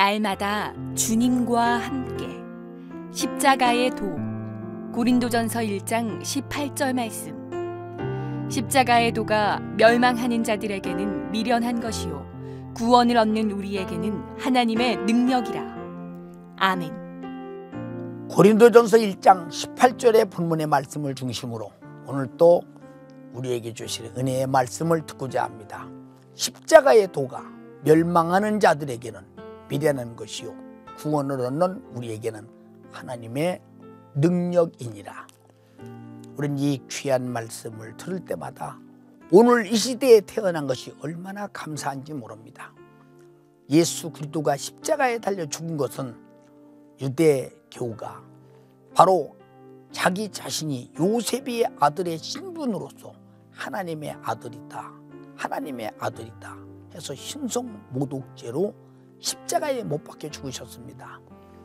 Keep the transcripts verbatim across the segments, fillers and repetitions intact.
날마다 주님과 함께 십자가의 도. 고린도전서 일 장 십팔 절 말씀. 십자가의 도가 멸망하는 자들에게는 미련한 것이요 구원을 얻는 우리에게는 하나님의 능력이라. 아멘. 고린도전서 일 장 십팔 절의 본문의 말씀을 중심으로 오늘 또 우리에게 주실 은혜의 말씀을 듣고자 합니다. 십자가의 도가 멸망하는 자들에게는 미련한 것이요 구원을 얻는 우리에게는 하나님의 능력이니라. 우리는 이 귀한 말씀을 들을 때마다 오늘 이 시대에 태어난 것이 얼마나 감사한지 모릅니다. 예수 그리스도가 십자가에 달려 죽은 것은 유대교가 바로 자기 자신이 요셉의 아들의 신분으로서 하나님의 아들이다, 하나님의 아들이다 해서 신성모독죄로 십자가에 못 박혀 죽으셨습니다.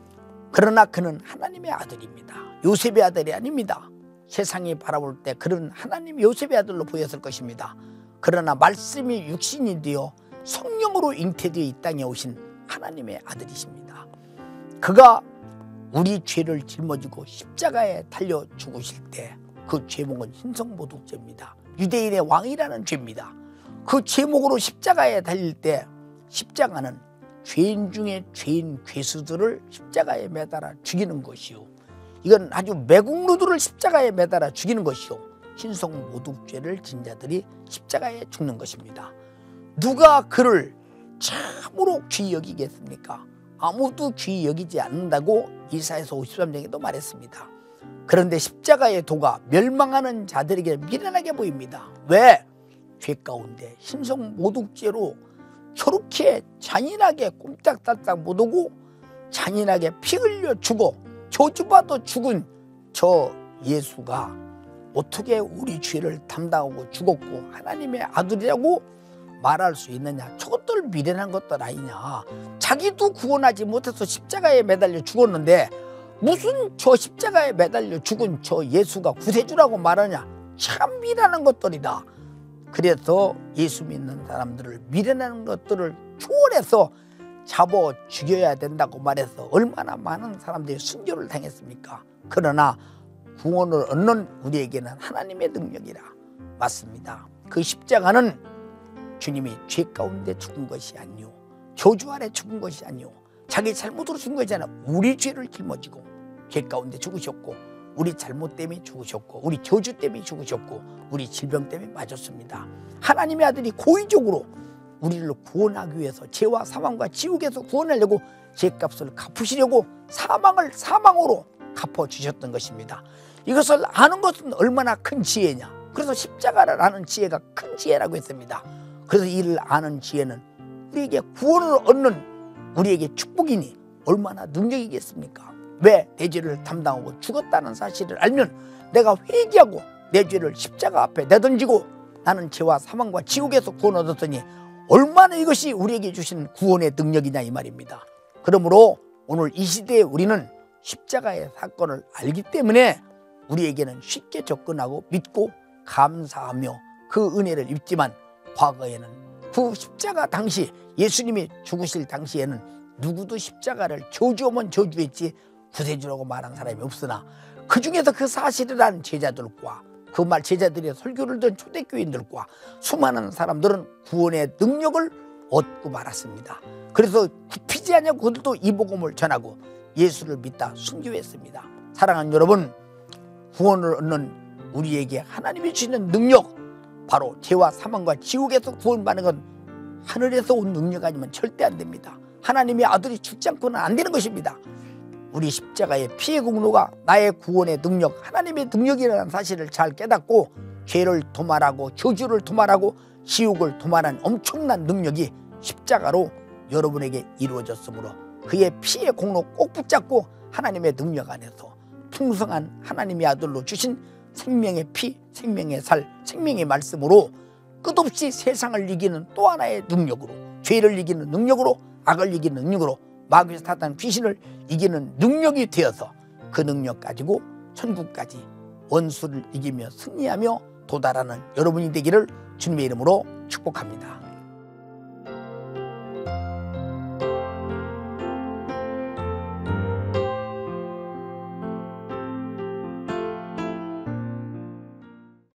그러나 그는 하나님의 아들입니다. 요셉의 아들이 아닙니다. 세상이 바라볼 때 그는 하나님 요셉의 아들로 보였을 것입니다. 그러나 말씀이 육신이 되어 성령으로 잉태되어 이 땅에 오신 하나님의 아들이십니다. 그가 우리 죄를 짊어지고 십자가에 달려 죽으실 때 그 제목은 신성모독죄입니다. 유대인의 왕이라는 죄입니다. 그 제목으로 십자가에 달릴 때 십자가는 죄인 중에 죄인 괴수들을 십자가에 매달아 죽이는 것이요, 이건 아주 매국노들을 십자가에 매달아 죽이는 것이요, 신성모독죄를 진 자들이 십자가에 죽는 것입니다. 누가 그를 참으로 귀히 여기겠습니까? 아무도 귀히 여기지 않는다고 이사야서 오십삼 장에도 말했습니다. 그런데 십자가의 도가 멸망하는 자들에게 미련하게 보입니다. 왜? 죄 가운데 신성모독죄로 저렇게 잔인하게 꼼짝달싹 못하고 잔인하게 피 흘려 죽어 저주받아 죽은 저 예수가 어떻게 우리 죄를 담당하고 죽었고 하나님의 아들이라고 말할 수 있느냐? 저것들 미련한 것들 아니냐? 자기도 구원하지 못해서 십자가에 매달려 죽었는데 무슨 저 십자가에 매달려 죽은 저 예수가 구세주라고 말하냐? 참 미련한 것들이다. 그래서 예수 믿는 사람들을 미련한 것들을 초월해서 잡아 죽여야 된다고 말해서 얼마나 많은 사람들이 순교를 당했습니까? 그러나 구원을 얻는 우리에게는 하나님의 능력이라. 맞습니다. 그 십자가는 주님이 죄 가운데 죽은 것이 아니요, 저주 아래 죽은 것이 아니요, 자기 잘못으로 죽은 것이 아니라 우리 죄를 짊어지고 죄 가운데 죽으셨고, 우리 잘못 때문에 죽으셨고, 우리 저주 때문에 죽으셨고, 우리 질병 때문에 맞았습니다. 하나님의 아들이 고의적으로 우리를 구원하기 위해서 죄와 사망과 지옥에서 구원하려고 죄값을 갚으시려고 사망을 사망으로 갚아주셨던 것입니다. 이것을 아는 것은 얼마나 큰 지혜냐. 그래서 십자가를 아는 지혜가 큰 지혜라고 했습니다. 그래서 이를 아는 지혜는 우리에게 구원을 얻는 우리에게 축복이니 얼마나 능력이겠습니까? 왜? 내 죄를 담당하고 죽었다는 사실을 알면 내가 회개하고 내 죄를 십자가 앞에 내던지고 나는 죄와 사망과 지옥에서 구원 얻었더니 얼마나 이것이 우리에게 주신 구원의 능력이냐 이 말입니다. 그러므로 오늘 이 시대에 우리는 십자가의 사건을 알기 때문에 우리에게는 쉽게 접근하고 믿고 감사하며 그 은혜를 입지만, 과거에는 그 십자가 당시 예수님이 죽으실 당시에는 누구도 십자가를 저주하면 저주했지 구세주라고 말한 사람이 없으나 그 중에서 그 사실을 아는 제자들과 그 말 제자들의 설교를 듣는 초대교인들과 수많은 사람들은 구원의 능력을 얻고 말았습니다. 그래서 굽히지 않냐고 그들도 이 복음을 전하고 예수를 믿다 순교했습니다. 사랑하는 여러분, 구원을 얻는 우리에게 하나님이 주시는 능력, 바로 죄와 사망과 지옥에서 구원받는 건 하늘에서 온 능력 아니면 절대 안 됩니다. 하나님의 아들이 죽지 않고는 안 되는 것입니다. 우리 십자가의 피의 공로가 나의 구원의 능력, 하나님의 능력이라는 사실을 잘 깨닫고 죄를 도말하고 저주를 도말하고 지옥을 도말한 엄청난 능력이 십자가로 여러분에게 이루어졌으므로 그의 피의 공로 꼭 붙잡고 하나님의 능력 안에서 풍성한 하나님의 아들로 주신 생명의 피, 생명의 살, 생명의 말씀으로 끝없이 세상을 이기는 또 하나의 능력으로, 죄를 이기는 능력으로, 악을 이기는 능력으로, 마귀 사탄 귀신을 이기는 능력이 되어서 그 능력 가지고 천국까지 원수를 이기며 승리하며 도달하는 여러분이 되기를 주님의 이름으로 축복합니다.